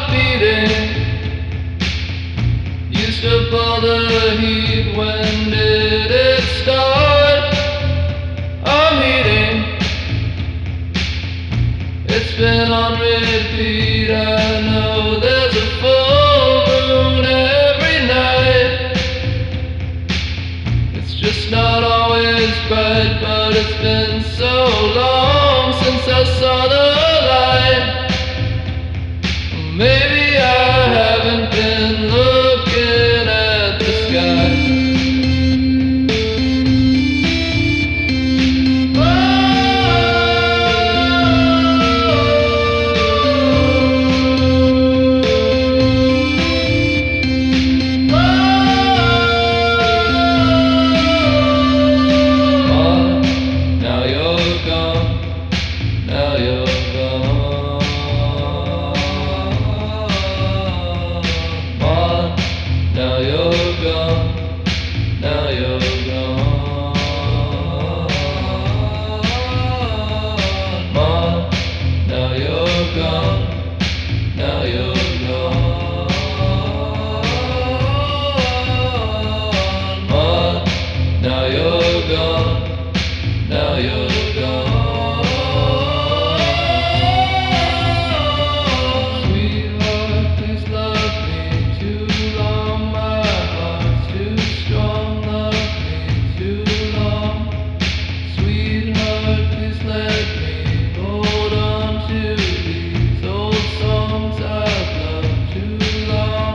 beating. Used to pull the heat. When did it start? I'm heating. It's been on repeat. I know there's a full moon every night. It's just not always bright, but it's been so long since I saw the light. Maybe I haven't been looking at the sky. Now you're gone. Now you're gone. Now you're gone. Now you're gone. Now you're gone. Now you're gone. Now you're gone. Now you're gone. Sweetheart, please love me too long. My heart's too strong. Love me too long. Sweetheart, please let me hold on to these old songs I've loved too long.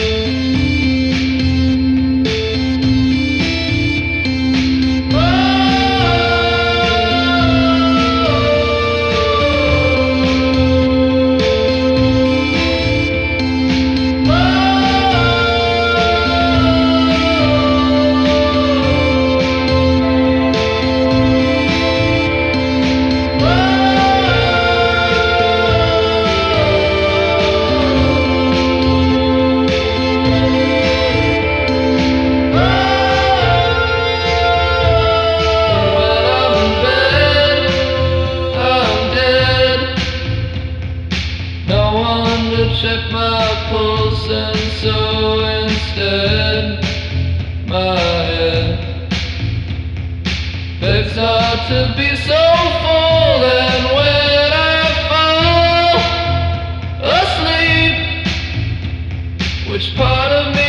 Check my pulse, and so instead my head begs not to be so full. And when I fall asleep, which part of me